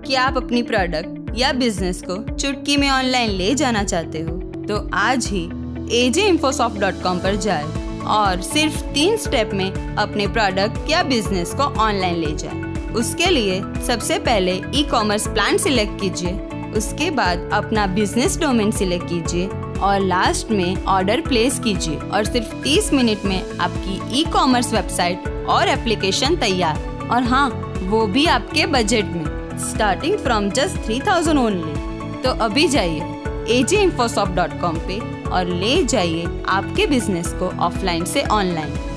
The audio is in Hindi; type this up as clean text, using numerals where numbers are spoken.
कि आप अपनी प्रोडक्ट या बिजनेस को चुटकी में ऑनलाइन ले जाना चाहते हो, तो आज ही ajinfosoft.com पर जाएं और सिर्फ 3 स्टेप में अपने प्रोडक्ट या बिजनेस को ऑनलाइन ले जाएं। उसके लिए सबसे पहले ई-कॉमर्स प्लान सिलेक्ट कीजिए, उसके बाद अपना बिजनेस डोमेन सिलेक्ट कीजिए और लास्ट में ऑर्डर प्लेस कीजिए और सिर्फ 30 मिनट में आपकी ई-कॉमर्स वेबसाइट और एप्लीकेशन तैयार। और हाँ, वो भी आपके बजट में, स्टार्टिंग फ्रॉम जस्ट 3000 ओनली। तो अभी जाइए ajinfosoft.com पे और ले जाइए आपके बिजनेस को ऑफलाइन से ऑनलाइन।